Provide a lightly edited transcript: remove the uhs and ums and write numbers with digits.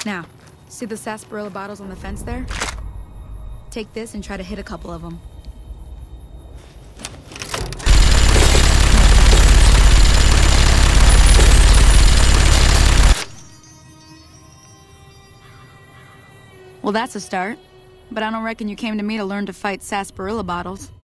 Now, see the sarsaparilla bottles on the fence there? Take this and try to hit a couple of them. Well, that's a start. But I don't reckon you came to me to learn to fight sarsaparilla bottles.